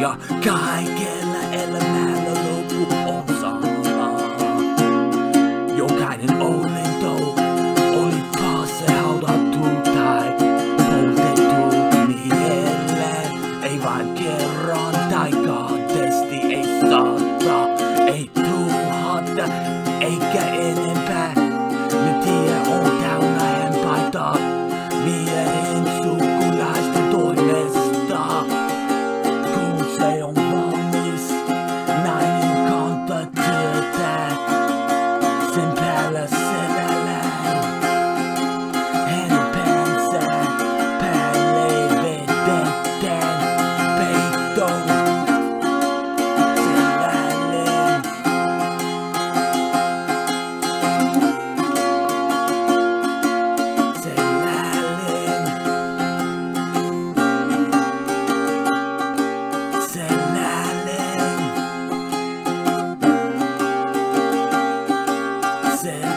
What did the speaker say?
ja kaikella elämällä loppu on sama. Jokainen olento, olipa se haudattu tai poltettu, niellään, ei vain kerran tai kahdesti, ei sata, ei tuhatta, eikä enempää. Nyt tie on täynnä hampaita, miehen sukulaisten toimesta. Kun se on valmis, nainen kantaa työtä, sen päällä selällään. Hänen päänsä, päälle vedetään, peitto, selälleen. Selälleen.